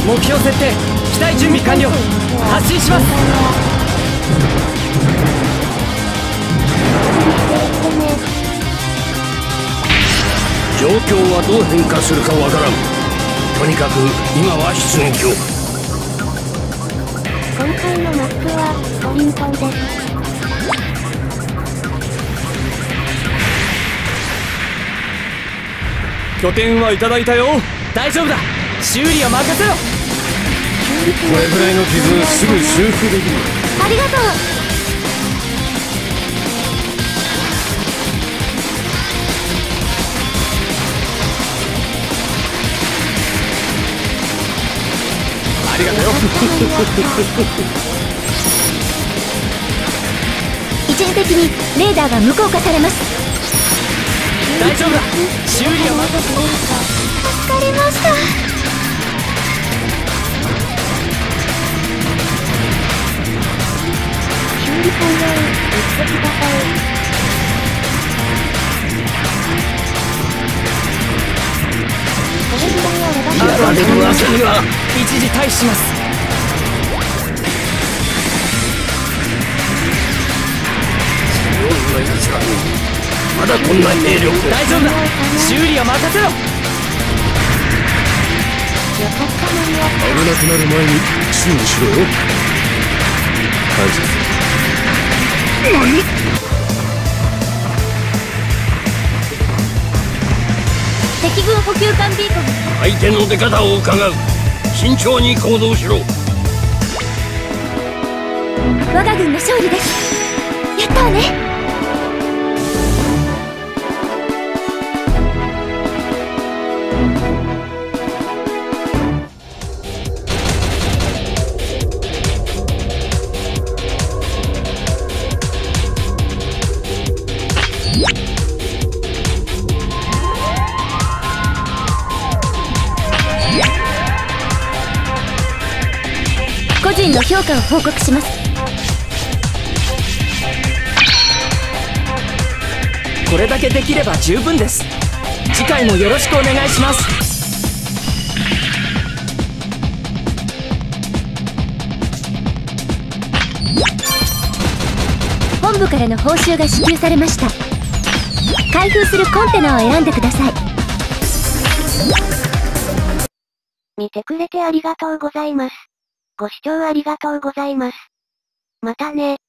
目標設定、機体準備完了。発進します。 状況はどう変化するかわからん。とにかく今は出撃を。 今回のマップはポイントです。 拠点はいただいたよ。大丈夫だ、修理は任せろ。 これぐらいの傷すぐ修復できる。 ありがとう。 ありがとうよ。 一時的にレーダーが無効化されます。 大丈夫だ、修理は任せろ。 助かりました。修理完了、言ってください。これぐらいあればやられるわけには。 一時退避します。 強いなやつらにまだこんな兵力。 大丈夫だ、修理は任せろ。 よかったのに。 危なくなる前に修理しろよ。感謝する。何？ 敵軍補給艦ビーコン。 相手の出方を伺う。慎重に行動しろ。 我が軍の勝利です。やったわね。個人の評価を報告します。 これだけできれば十分です。次回もよろしくお願いします。 本部からの報酬が支給されました。開封するコンテナを選んでください。見てくれてありがとうございます。ご視聴ありがとうございます。またね。